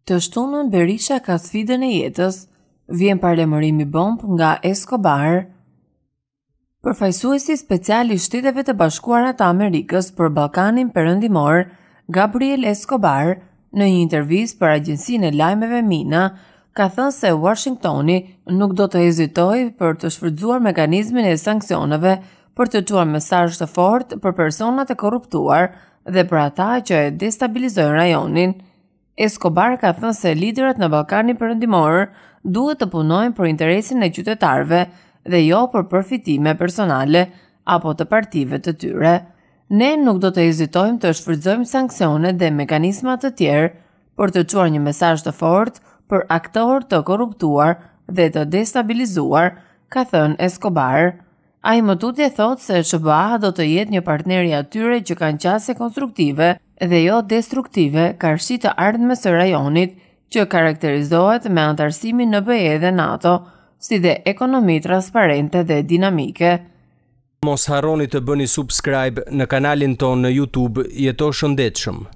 Të shtunën Berisha ka sfidën e jetës, vjen paralajmërimi bombë nga Escobar. Përfaqësuesi special i Shteteve të Bashkuara të Amerikës për Ballkanin Perëndimor, Gabriel Escobar, në një intervistë për agjencinë e lajmeve Mina, ka thënë se Washingtoni nuk do të hezitojë për të shfrytzuar mekanizmin e sanksioneve për të çuar mesazh të fortë për personat e korruptuar dhe për ata që e destabilizojnë rajonin. Escobar ka thënë se liderët në Ballkanin Perëndimor duhet të punojnë për interesin e qytetarëve dhe jo për përfitime personale apo të partive të tyre. Ne nuk do të hezitojmë të shfrytëzojmë sanksione dhe mekanizma të tjerë për të çuar një mesazh të fortë për aktorë të korruptuar dhe të destabilizuar, ka thënë Escobar. Ai më tutje thotë se SBA do të jetë një partner i atyre që kanë qasje konstruktive dhe jo destruktive karshi të ardhmes së rajonit që karakterizohet me antarësimin në BE dhe NATO, si dhe ekonomi transparente dhe dinamike. Mos harroni të bëni subscribe në kanalin tonë në YouTube Jeto Shëndetshëm.